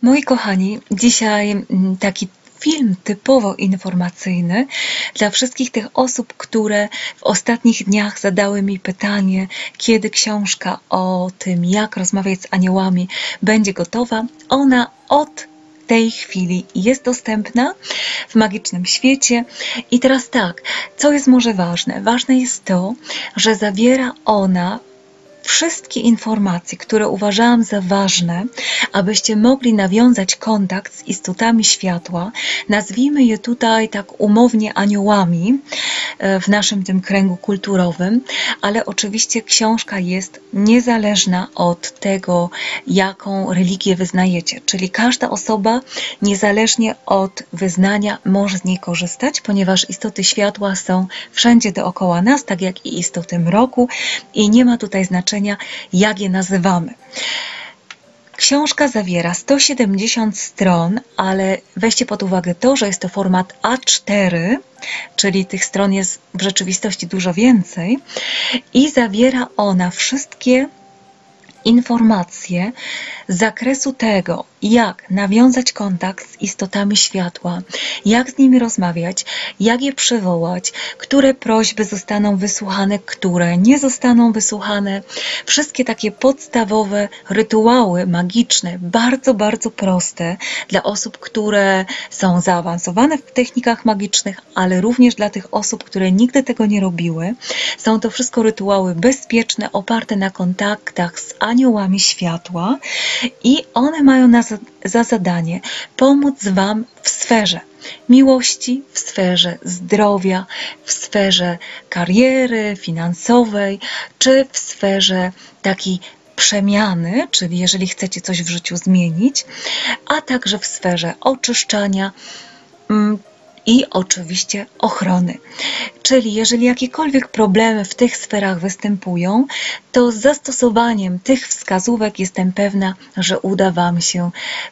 Moi kochani, dzisiaj taki film typowo informacyjny dla wszystkich tych osób, które w ostatnich dniach zadały mi pytanie, kiedy książka o tym, jak rozmawiać z aniołami, będzie gotowa. Ona od tej chwili jest dostępna w Magicznym Świecie. I teraz tak, co jest może ważne? Ważne jest to, że zawiera ona wszystkie informacje, które uważałam za ważne, abyście mogli nawiązać kontakt z istotami światła. Nazwijmy je tutaj tak umownie aniołami w naszym tym kręgu kulturowym, ale oczywiście książka jest niezależna od tego, jaką religię wyznajecie. Czyli każda osoba, niezależnie od wyznania, może z niej korzystać, ponieważ istoty światła są wszędzie dookoła nas, tak jak i istoty mroku, i nie ma tutaj znaczenia, jak je nazywamy. Książka zawiera 170 stron, ale weźcie pod uwagę to, że jest to format A4, czyli tych stron jest w rzeczywistości dużo więcej, i zawiera ona wszystkie informacje z zakresu tego, jak nawiązać kontakt z istotami światła, jak z nimi rozmawiać, jak je przywołać, które prośby zostaną wysłuchane, które nie zostaną wysłuchane. Wszystkie takie podstawowe rytuały magiczne, bardzo, bardzo proste dla osób, które są zaawansowane w technikach magicznych, ale również dla tych osób, które nigdy tego nie robiły. Są to wszystko rytuały bezpieczne, oparte na kontaktach z aniołami światła i one mają za zadanie pomóc Wam w sferze miłości, w sferze zdrowia, w sferze kariery finansowej, czy w sferze takiej przemiany, czyli jeżeli chcecie coś w życiu zmienić, a także w sferze oczyszczania i oczywiście ochrony. Czyli jeżeli jakiekolwiek problemy w tych sferach występują, to z zastosowaniem tych wskazówek jestem pewna, że uda Wam się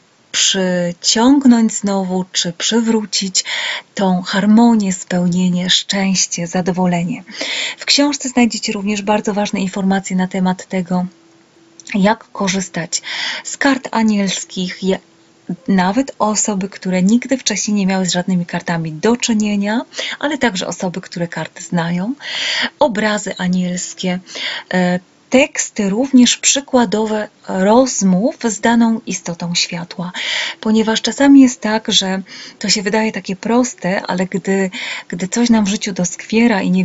przyciągnąć znowu, czy przywrócić tą harmonię, spełnienie, szczęście, zadowolenie. W książce znajdziecie również bardzo ważne informacje na temat tego, jak korzystać z kart anielskich, nawet osoby, które nigdy wcześniej nie miały z żadnymi kartami do czynienia, ale także osoby, które karty znają, obrazy anielskie, teksty również przykładowe rozmów z daną istotą światła. Ponieważ czasami jest tak, że to się wydaje takie proste, ale gdy coś nam w życiu doskwiera i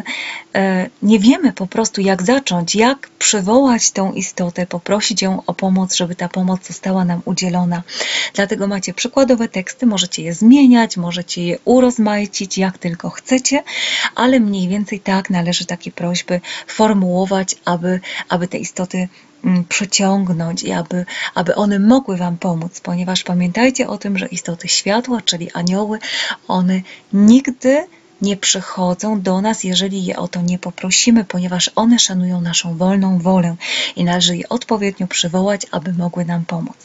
nie wiemy po prostu, jak zacząć, jak przywołać tą istotę, poprosić ją o pomoc, żeby ta pomoc została nam udzielona. Dlatego macie przykładowe teksty, możecie je zmieniać, możecie je urozmaicić, jak tylko chcecie, ale mniej więcej tak należy takie prośby formułować, aby te istoty przyciągnąć i aby one mogły Wam pomóc, ponieważ pamiętajcie o tym, że istoty światła, czyli anioły, one nigdy nie przychodzą do nas, jeżeli je o to nie poprosimy, ponieważ one szanują naszą wolną wolę i należy je odpowiednio przywołać, aby mogły nam pomóc.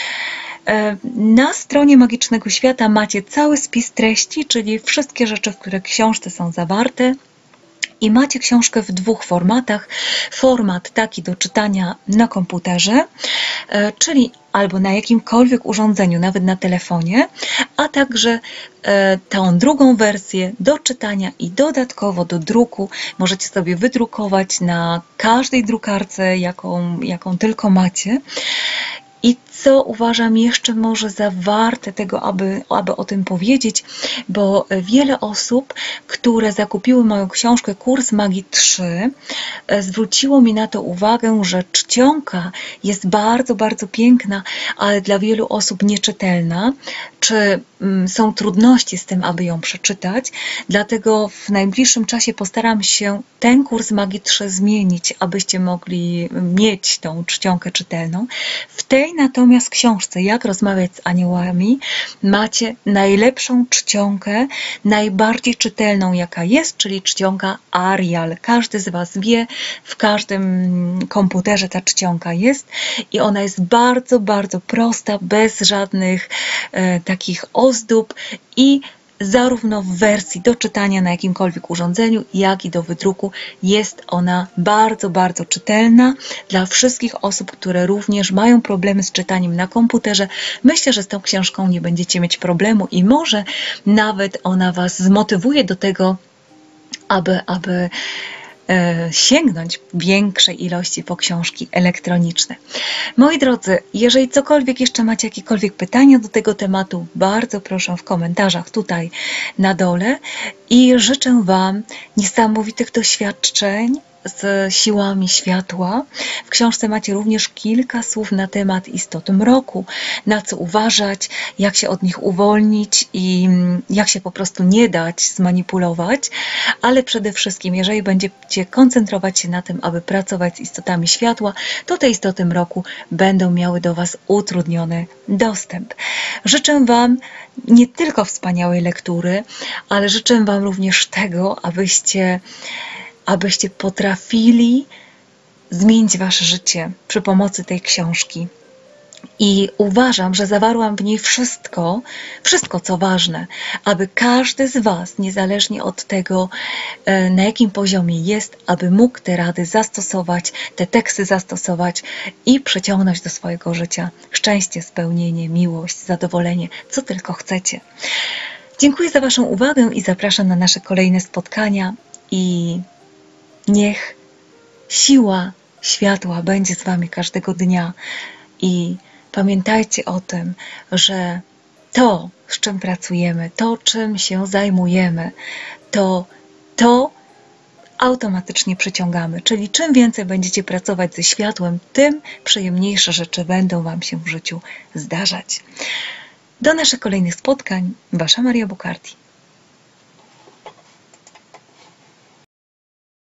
Na stronie Magicznego Świata macie cały spis treści, czyli wszystkie rzeczy, które w książce są zawarte. I macie książkę w dwóch formatach. Format taki do czytania na komputerze, czyli albo na jakimkolwiek urządzeniu, nawet na telefonie, a także tą drugą wersję do czytania i dodatkowo do druku możecie sobie wydrukować na każdej drukarce, jaką tylko macie. I co uważam jeszcze może za warte tego, aby o tym powiedzieć, bo wiele osób, które zakupiły moją książkę Kurs Magii 3, zwróciło mi na to uwagę, że czcionka jest bardzo, bardzo piękna, ale dla wielu osób nieczytelna, czy są trudności z tym, aby ją przeczytać. Dlatego w najbliższym czasie postaram się ten Kurs Magii 3 zmienić, abyście mogli mieć tą czcionkę czytelną. W tej natomiast książce, jak rozmawiać z aniołami, macie najlepszą czcionkę, najbardziej czytelną, jaka jest, czyli czcionka Arial. Każdy z Was wie, w każdym komputerze ta czcionka jest i ona jest bardzo, bardzo prosta, bez żadnych takich ozdób i zarówno w wersji do czytania na jakimkolwiek urządzeniu, jak i do wydruku. Jest ona bardzo, bardzo czytelna dla wszystkich osób, które również mają problemy z czytaniem na komputerze. Myślę, że z tą książką nie będziecie mieć problemu i może nawet ona Was zmotywuje do tego, aby sięgnąć większej ilości po książki elektroniczne. Moi drodzy, jeżeli cokolwiek jeszcze macie, jakiekolwiek pytania do tego tematu, bardzo proszę w komentarzach tutaj na dole i życzę Wam niesamowitych doświadczeń z siłami światła. W książce macie również kilka słów na temat istot mroku, na co uważać, jak się od nich uwolnić i jak się po prostu nie dać zmanipulować, ale przede wszystkim, jeżeli będziecie koncentrować się na tym, aby pracować z istotami światła, to te istoty mroku będą miały do Was utrudniony dostęp. Życzę Wam nie tylko wspaniałej lektury, ale życzę Wam również tego, abyście potrafili zmienić Wasze życie przy pomocy tej książki. I uważam, że zawarłam w niej wszystko, co ważne, aby każdy z Was, niezależnie od tego, na jakim poziomie jest, aby mógł te rady zastosować, te teksty zastosować i przyciągnąć do swojego życia szczęście, spełnienie, miłość, zadowolenie, co tylko chcecie. Dziękuję za Waszą uwagę i zapraszam na nasze kolejne spotkania i niech siła światła będzie z Wami każdego dnia i pamiętajcie o tym, że to, z czym pracujemy, to, czym się zajmujemy, to automatycznie przyciągamy. Czyli czym więcej będziecie pracować ze światłem, tym przyjemniejsze rzeczy będą Wam się w życiu zdarzać. Do naszych kolejnych spotkań. Wasza Maria Bukarti.